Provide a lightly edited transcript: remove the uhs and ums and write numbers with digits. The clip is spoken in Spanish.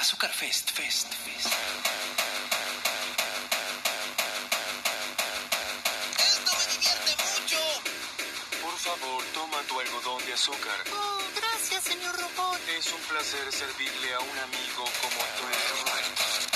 Azúcar Fest. ¡Esto me divierte mucho! Por favor, toma tu algodón de azúcar. Oh, gracias, señor robot. Es un placer servirle a un amigo como tú.